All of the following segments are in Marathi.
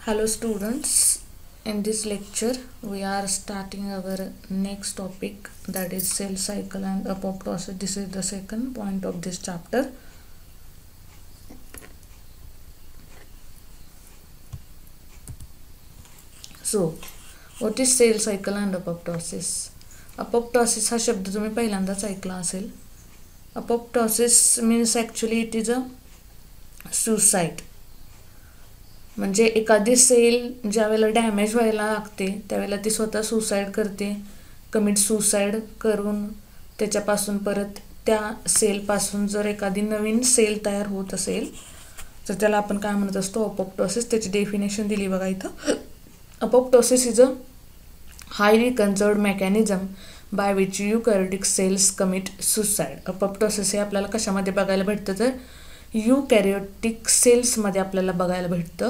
Hello students, in this lecture we are starting our next topic, that is cell cycle and apoptosis. This is the second point of this chapter. So what is cell cycle and apoptosis? Apoptosis हा शब्द तुम्ही पहिल्यांदाच ऐकला असेल. Apoptosis means actually it is a suicide. म्हणजे एखादी सेल ज्यावेळेला डॅमेज व्हायला लागते त्यावेळेला ती स्वतः सुसाईड करते, कमिट सुसाईड करून त्याच्यापासून परत त्या सेलपासून जर एखादी नवीन सेल तयार होत असेल तर त्याला आपण काय म्हणत असतो, अपॉप्टोसिस. त्याची डेफिनेशन दिली बघा इथं. Apoptosis is a highly conserved mechanism by which eukaryotic cells commit suicide. Apoptosis हे आपल्याला कशामध्ये बघायला भेटतं तर यूकॅरियोटिक सेल्समध्ये आपल्याला बघायला भेटतं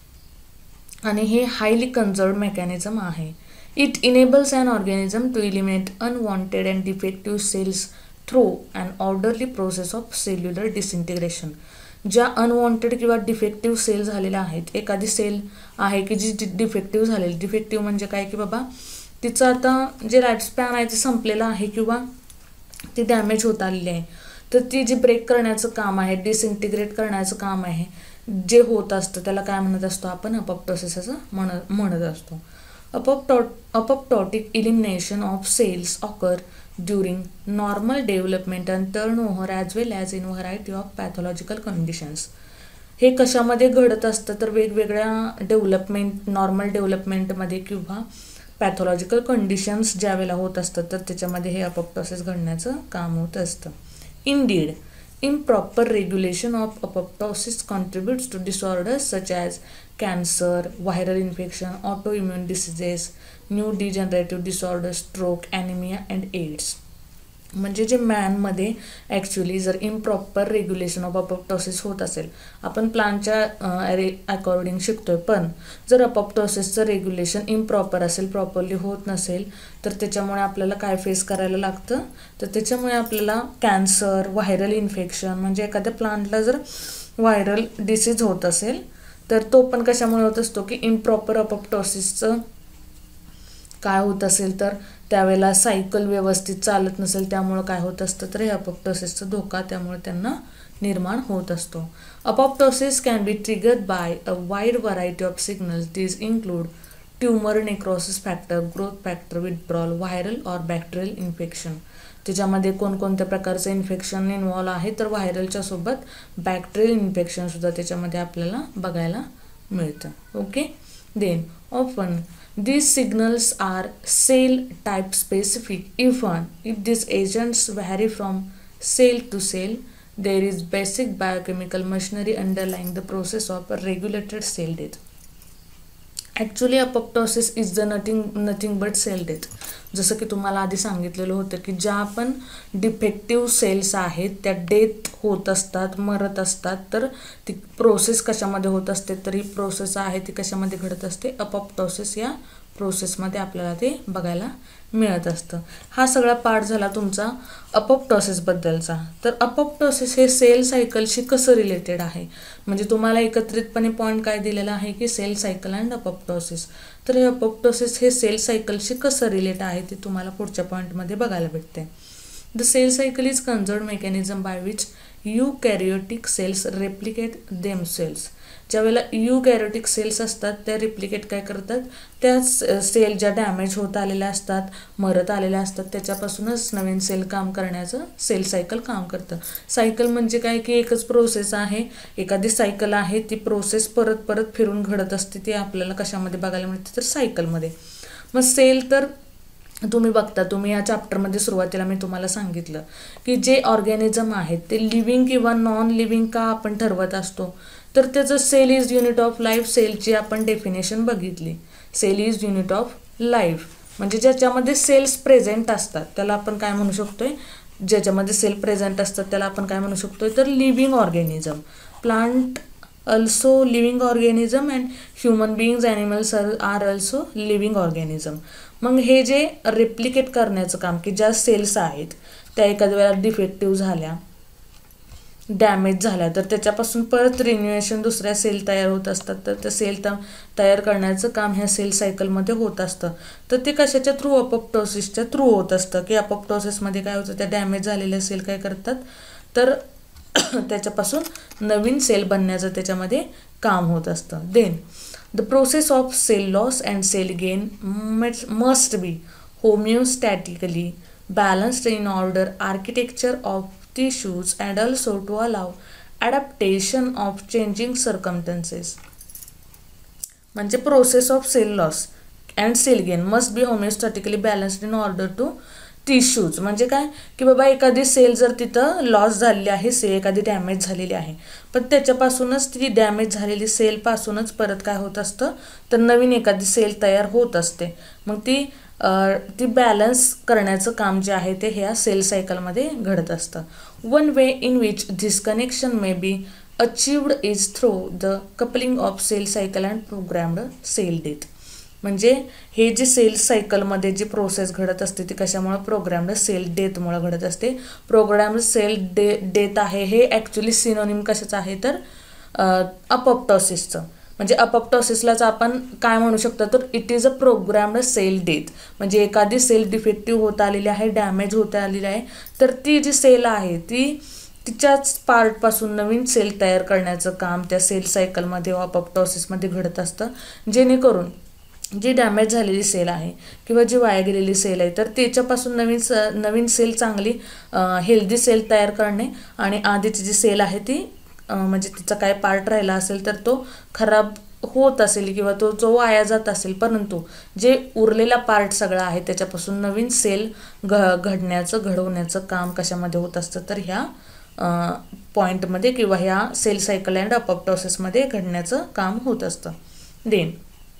आणि हे हायली कन्झर्व्ड मेकॅनिझम आहे. It enables an organism to eliminate unwanted and defective cells through an orderly process of cellular disintegration. ज्या अनवॉन्टेड किंवा डिफेक्टिव्ह सेल झालेल्या आहेत, एखादी सेल आहे की जी डिफेक्टिव्ह झालेली, डिफेक्टिव्ह म्हणजे काय की बाबा तिचं आता जे लाईफ स्पॅन आहे ते संपलेलं आहे किंवा ती डॅमेज होत आलेली आहे, तर ती जी ब्रेक करण्याचं काम आहे, डिसइंटिग्रेट करण्याचं काम आहे जे होत असतं त्याला काय म्हणत असतो आपण, अपॉप्टोसिस असं म्हणत असतो. Apoptotic elimination of cells occur during normal development and turnover as well as in variety of pathological conditions. हे कशामध्ये घडत असतं तर वेगवेगळ्या डेव्हलपमेंट, नॉर्मल डेव्हलपमेंटमध्ये किंवा पॅथॉलॉजिकल कंडिशन्स ज्यावेळेला होत असतात तर त्याच्यामध्ये हे अपॉप्टोसिस घडण्याचं काम होत असतं. Indeed, improper regulation of apoptosis contributes to disorders such as cancer, viral infection, autoimmune diseases, neurodegenerative disorders, stroke, anemia and AIDS. म्हणजे जे मॅनमध्ये ॲक्च्युली जर इम्प्रॉपर रेग्युलेशन ऑफ अपॉप्टोसिस होत असेल, आपण प्लानच्या अकॉर्डिंग शिकतोय, पण जर अपॉप्टोसिसचं रेग्युलेशन इम्प्रॉपर असेल, प्रॉपरली होत नसेल तर त्याच्यामुळे आपल्याला काय फेस करायला लागतं तर त्याच्यामुळे आपल्याला कॅन्सर, व्हायरल इन्फेक्शन, म्हणजे एखाद्या प्लांटला जर व्हायरल डिसीज होत असेल तर तो पण कशामुळे होत असतो की इम्प्रॉपर अपॉप्टोसिसचं काय होत असेल तर त्यावेळेला सायकल व्यवस्थित चालत नसेल, त्यामुळं काय होत असतं तर हे अपॉप्टोसिसचा धोका त्यामुळे त्यांना निर्माण होत असतो. Apoptosis can be triggered by a wide variety of signals. These include tumour necrosis factor, growth factor withdrawal, viral or bacterial infection. त्याच्यामध्ये कोणकोणत्या प्रकारचं इन्फेक्शन इन्व्हॉल्व आहे तर व्हायरलच्या सोबत बॅक्टेरियल इन्फेक्शनसुद्धा त्याच्यामध्ये आपल्याला बघायला मिळतं. Okay, then often these signals are cell type specific. If these agents vary from cell to cell, there is basic biochemical machinery underlying the process of a regulated cell death. Actually apoptosis is the nothing but cell death. जसं की तुम्हाला आधी सांगितलेलं होतं की ज्या पण डिफेक्टिव्ह सेल्स आहेत त्या डेथ होत असतात, मरत असतात, तर ती प्रोसेस कशामध्ये होत असते तर ही प्रोसेस आहे ती कशामध्ये घडत असते, अपॉप्टोसिस या प्रोसेसमध्ये आपल्याला ते बघायला मिळत असतं. हा सगळा पार्ट झाला तुमचा अपॉप्टोसिसबद्दलचा. तर अपॉप्टोसिस हे सेल सायकलशी कसं रिलेटेड आहे, म्हणजे तुम्हाला एकत्रितपणे पॉईंट काय दिलेला आहे की सेल सायकल अँड अपॉप्टोसिस. तर हे अपॉप्टोसिस हे सेल सायकलशी कसं रिलेट आहे ते तुम्हाला पुढच्या पॉईंटमध्ये बघायला भेटते. The cell cycle is conserved mechanism by which eukaryotic cells replicate themselves. ज्यावेळेला यूकॅरियोटिक सेल्स असतात त्या रिप्लिकेट काय करतात, त्या सेल ज्या डॅमेज होत आलेल्या असतात, मरत आलेल्या असतात त्याच्यापासूनच नवीन सेल काम करण्याचं सेल सायकल काम करतं. सायकल म्हणजे काय की एकच प्रोसेस आहे, एखादी सायकल आहे, ती प्रोसेस परत परत फिरून घडत असते, ती आपल्याला कशामध्ये बघायला मिळते तर सायकलमध्ये. मग सेल तर तुम्ही बघता, तुम्ही या चॅप्टरमध्ये सुरुवातीला मी तुम्हाला सांगितलं की जे ऑर्गॅनिझम आहेत ते लिव्हिंग किंवा नॉन लिव्हिंग का आपण ठरवत असतो तर त्याचं cell is unit of life. सेलची आपण डेफिनेशन बघितली. Cell is unit of life म्हणजे ज्याच्यामध्ये सेल्स प्रेझेंट असतात त्याला आपण काय म्हणू शकतोय, ज्याच्यामध्ये सेल प्रेझेंट असतात त्याला आपण काय म्हणू शकतोय तर living organism. Plant also living organism and human beings, animals are also living organism. मग हे जे रेप्लिकेट करण्याचं काम की ज्या सेल्स आहेत त्या एखाद्या वेळेला डिफेक्टिव्ह झाल्या डॅमेज झाल्या तर त्याच्यापासून परत रिन्युएशन दुसऱ्या सेल तयार होत असतात, तर त्या सेल तयार करण्याचं काम ह्या सेल सायकलमध्ये होत असतं. तर ते कशाच्या थ्रू, अपोप्टोसिसच्या थ्रू होत असतं, की अपोप्टोसिसमध्ये काय होतं, त्या डॅमेज झालेल्या सेल काय करतात तर त्याच्यापासून नवीन सेल बनण्याचं त्याच्यामध्ये काम होत असतं. Then the process of cell loss and cell gain must be homeostatically balanced in order architecture of tissues and also to allow adaptation of changing circumstances. म्हणजे process of cell loss and cell gain must be homeostatically balanced in order to tissues. म्हणजे काय की बाबा एखादी सेल जर तिथं लॉस झालेली आहे, सेल एखादी डॅमेज झालेली आहे, पण त्याच्यापासूनच ती डॅमेज झालेली सेलपासूनच परत काय होत असतं तर नवीन एखादी सेल तयार होत असते. मग ती बॅलन्स करण्याचं काम जे आहे ते ह्या सेल सायकलमध्ये घडत असतं. One way in which this connection may be achieved is through the coupling of cell cycle and programmed cell death. म्हणजे हे जे सेल सायकलमध्ये जी प्रोसेस घडत असते ती कशामुळे, प्रोग्रॅम्ड सेल डेथमुळे घडत असते. प्रोग्रॅम्ड सेल डेथ आहे हे ॲक्च्युली सिनोनिम कशाचं आहे तर अपोप्टोसिसचं. म्हणजे अपोप्टोसिसलाच आपण काय म्हणू शकतो तर it is a programmed cell death. म्हणजे एखादी सेल डिफेक्टिव्ह होत आलेली आहे, डॅमेज होत आलेली आहे, तर ती जी सेल आहे ती तिच्याच पार्टपासून नवीन सेल तयार करण्याचं काम त्या सेल सायकलमध्ये अपोप्टोसिसमध्ये घडत असतं. जेणेकरून जी डॅमेज झालेली सेल आहे किंवा जी वाया गेलेली सेल आहे तर त्याच्यापासून नवीन सेल चांगली हेल्दी सेल तयार करणे आणि आधीची जी सेल आहे ती म्हणजे तिचा काय पार्ट राहिला असेल तर तो खराब होत असेल किंवा तो वाया जात असेल, परंतु जे उरलेला पार्ट सगळा आहे त्याच्यापासून नवीन सेल घडवण्याचं काम कशामध्ये होत असतं तर ह्या पॉईंटमध्ये किंवा ह्या सेल सायकल अँड अपोप्टोसिसमध्ये घडण्याचं काम होत असतं. Then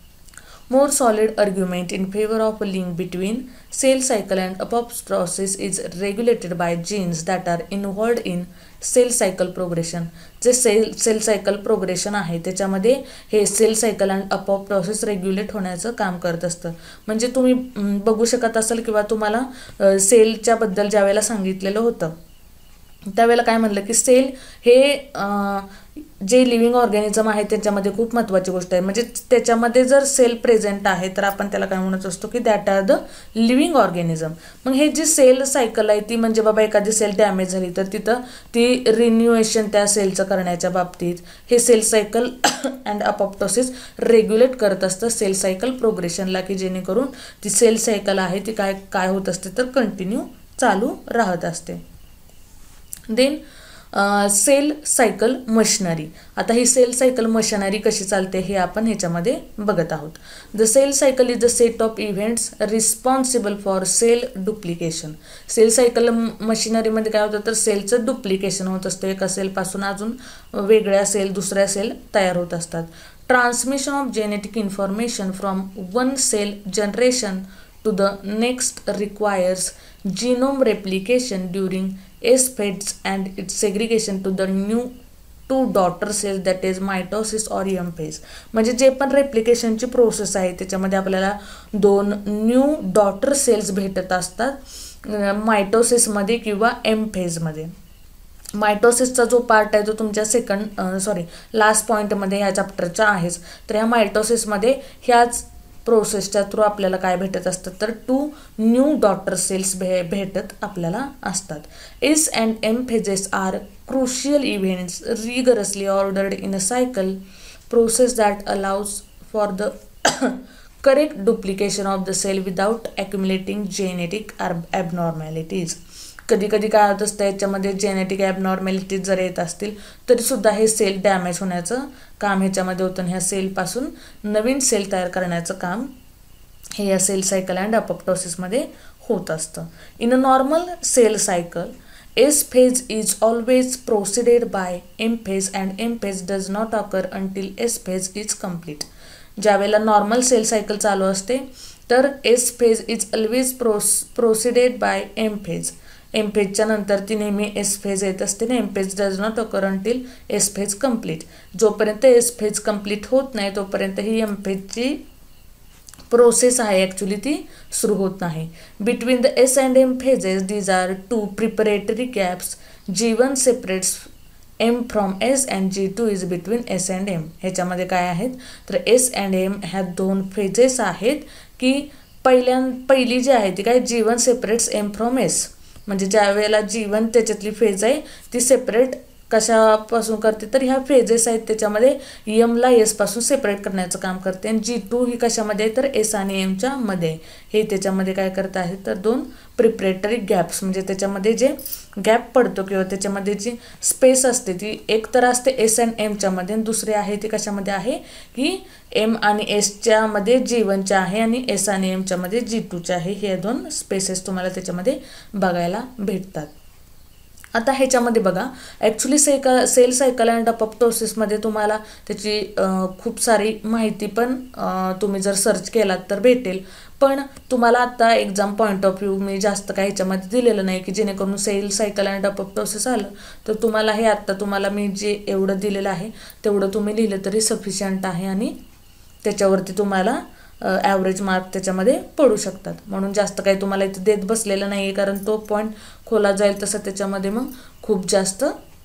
more solid argument in favor of a link between cell cycle and apoptosis is regulated by genes that are involved in cell cycle progression. जे सेल सायकल प्रोग्रेशन आहे त्याच्यामध्ये हे cell cycle and apoptosis regulate होण्याचं काम करत असतं. म्हणजे तुम्ही बघू शकत असाल किंवा तुम्हाला सेलच्या बद्दल ज्या वेळेला सांगितलेलं होतं त्यावेळेला काय म्हणलं की सेल हे जे लिव्हिंग ऑर्गॅनिझम आहे त्याच्यामध्ये खूप महत्त्वाची गोष्ट आहे. म्हणजे त्याच्यामध्ये जर सेल प्रेझेंट आहे तर आपण त्याला काय म्हणत असतो की that are the living organism. मग हे जी सेल सायकल आहे ती म्हणजे बाबा एखादी सेल डॅमेज झाली तर तिथं ती रिन्युएशन त्या सेलचं करण्याच्या बाबतीत हे cell cycle and apoptosis regulate करत असतं सेल सायकल प्रोग्रेशनला, की जेणेकरून ती सेल सायकल आहे ती काय होत असते तर कंटिन्यू चालू राहत असते. Then cell cycle machinery. आता ही सेल सायकल मशिनरी कशी चालते हे आपण ह्याच्यामध्ये बघत आहोत. The cell cycle is the set of events responsible for cell duplication. Cell cycle मशिनरीमध्ये काय होतं तर सेलचं डुप्लिकेशन होत असतं, एका सेलपासून अजून वेगळ्या सेल दुसऱ्या सेल तयार होत असतात. Transmission of genetic information from one cell generation to the next requires genome replication during S phase and its segregation to the new two daughter cells that is mitosis or M phase. म्हणजे जे पण रेप्लिकेशनची प्रोसेस आहे त्याच्यामध्ये आपल्याला दोन न्यू डॉटर सेल्स भेटत असतात मायटोसिसमध्ये किंवा एम फेजमध्ये. मायटोसिसचा जो पार्ट आहे तो तुमच्या लास्ट पॉईंटमध्ये ह्या चॅप्टरच्या आहेच. तर ह्या मायटोसिसमध्ये ह्याच प्रोसेसच्या थ्रू आपल्याला काय भेटत असतं तर 2 न्यू डॉटर सेल्स भेटत आपल्याला असतात. S and M phases are crucial events rigorously ordered in a cycle process that allows for the correct duplication of the cell without accumulating genetic abnormalities. कधी कधी काय होत असतं याच्यामध्ये जेनेटिक ॲबनॉर्मॅलिटीज जर येत असतील तरीसुद्धा हे सेल डॅमेज होण्याचं काम ह्याच्यामध्ये होतं. ह्या सेलपासून नवीन सेल तयार करण्याचं काम हे या सेल सायकल अँड अपोप्टोसिसमध्ये होत असतं. In a normal cell cycle S phase is always preceded by M phase and M phase does not occur until S phase is complete. ज्यावेळेला नॉर्मल सेल सायकल चालू असते तर S phase is always preceded by M phase. M फेजच्या नंतर ती नेहमी एस फेज येत असते ना. M phase does not occur until S phase complete. जोपर्यंत एस फेज कम्प्लीट होत नाही तोपर्यंत ही एम फेजची प्रोसेस आहे ॲक्च्युली ती सुरू होत नाही. Between the S and M phases these are 2 preparatory gaps. G1 separates M from S and G2 is between S and M. ह्याच्यामध्ये काय आहेत तर S अँड M ह्या दोन फेजेस आहेत की पहिली जी आहे ती काय G1 separates M from S. म्हणजे ज्या वेळेला G1 त्याच्यातली फेज आहे ती सेपरेट कशापासून करते तर ह्या फेजेस आहेत त्याच्यामध्ये एमला एसपासून सेपरेट करण्याचं काम करते. आणि G2 ही कशामध्ये आहे तर एस आणि एमच्या मध्ये. हे त्याच्यामध्ये काय करत आहे तर दोन प्रिपरेटरी गॅप्स म्हणजे त्याच्यामध्ये जे गॅप पडतो किंवा त्याच्यामध्ये जी स्पेस असते ती एक तर असते एस अँड एमच्या मध्ये आणि दुसरी आहे ती कशामध्ये आहे की एम आणि एसच्या मध्ये G1च्या आहे आणि एस आणि एमच्या मध्ये G2च्या आहे. हे दोन स्पेसेस तुम्हाला त्याच्यामध्ये बघायला भेटतात. आता ह्याच्यामध्ये बघा ॲक्च्युली सेल सायकल अँड अपोप्टोसिसमध्ये तुम्हाला त्याची खूप सारी माहिती पण तुम्ही जर सर्च केलात तर भेटेल. पण तुम्हाला आता एक्झाम पॉईंट ऑफ व्ह्यू मी जास्त काही ह्याच्यामध्ये दिलेलं नाही की जेणेकरून सेल सायकल अँड अपोप्टोसिस आलं तर तुम्हाला हे आत्ता तुम्हाला मी जे एवढं दिलेलं आहे तेवढं तुम्ही लिहिलं तरी सफिशियंट आहे आणि त्याच्यावरती तुम्हाला ॲव्हरेज मार्क त्याच्यामध्ये पडू शकतात. म्हणून जास्त काही तुम्हाला इथं देत बसलेलं नाही आहे कारण तो पॉईंट खोला जाईल तसं त्याच्यामध्ये मग खूप जास्त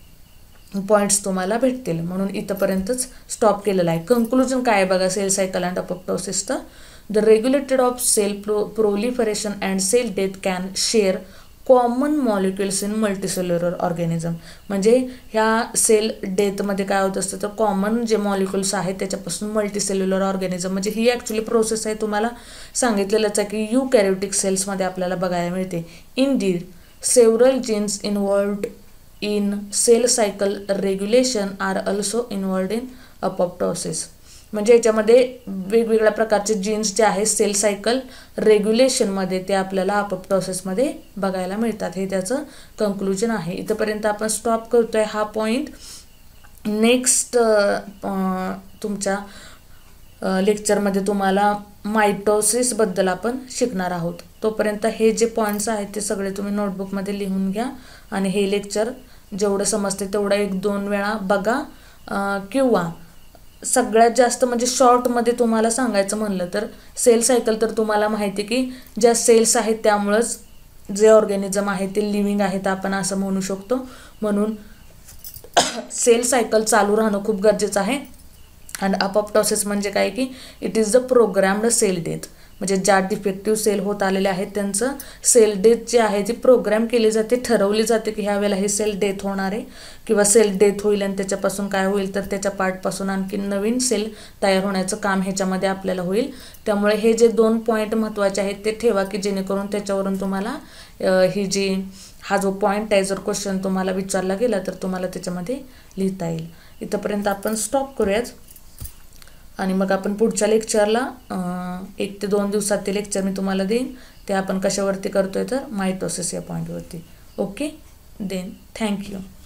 पॉईंट्स तुम्हाला भेटतील. म्हणून इथंपर्यंतच स्टॉप केलेलं आहे. कन्क्लुजन काय आहे बघा सेल सायकल अँड अपोप्टोसिसचं. The regulated of cell proliferation and cell death can share common molecules in multicellular organism. म्हणजे ह्या सेल डेथमध्ये काय होत असतं तर कॉमन जे मॉलिक्युल्स आहेत त्याच्यापासून मल्टीसेल्युलर ऑर्गॅनिझम म्हणजे ही ॲक्च्युली प्रोसेस आहे तुम्हाला सांगितलेलंच आहे की युकॅरियोटिक सेल्समध्ये आपल्याला बघायला मिळते. Indeed several genes involved in cell cycle regulation are also involved in apoptosis. म्हणजे याच्यामध्ये वेगवेगळ्या प्रकारचे जीन्स जे आहेत सेल सायकल रेग्युलेशनमध्ये ते आपल्याला अपोप्टोसिसमध्ये बघायला मिळतात. हे त्याचं कन्क्लुजन आहे. इथंपर्यंत आपण स्टॉप करतोय हा पॉईंट. नेक्स्ट तुमच्या लेक्चरमध्ये तुम्हाला मायटोसिसबद्दल आपण शिकणार आहोत. तोपर्यंत हे जे पॉईंट्स आहेत ते सगळे तुम्ही नोटबुकमध्ये लिहून घ्या आणि हे लेक्चर जेवढं समजते तेवढं 1-2 वेळा बघा किंवा सगळ्यात जास्त म्हणजे शॉर्टमध्ये तुम्हाला सांगायचं म्हणलं तर सेल सायकल तर तुम्हाला माहिती आहे की ज्या सेल्स आहेत त्यामुळंच जे ऑर्गॅनिझम आहे ते लिव्हिंग आहेत आपण असं म्हणू शकतो. म्हणून सेल सायकल चालू राहणं खूप गरजेचं आहे. आणि अपोप्टोसिस म्हणजे काय की it is the programmed cell death. म्हणजे ज्या डिफेक्टिव्ह सेल होत आलेले आहेत त्यांचं सेल डेथ जे आहे ती प्रोग्राम केली जाते ठरवली जाते की ह्या वेळेला हे सेल डेथ होणार आहे किंवा सेल डेथ होईल आणि त्याच्यापासून काय होईल तर त्याच्या पार्टपासून आणखी नवीन सेल तयार होण्याचं काम ह्याच्यामध्ये आपल्याला होईल. त्यामुळे हे जे 2 पॉईंट महत्त्वाचे आहेत ते ठेवा की जेणेकरून त्याच्यावरून तुम्हाला ही जी हा जो पॉईंट आहे जर क्वेश्चन तुम्हाला विचारला गेला तर तुम्हाला त्याच्यामध्ये लिहिता येईल. इथंपर्यंत आपण स्टॉप करूयाच आणि मग आपण पुढच्या लेक्चरला 1 ते 2 दिवसात ते लेक्चर मी तुम्हाला देईन. ते आपण कशावरती करतोय तर मायटोसिस या पॉईंटवरती. Okay then thank you.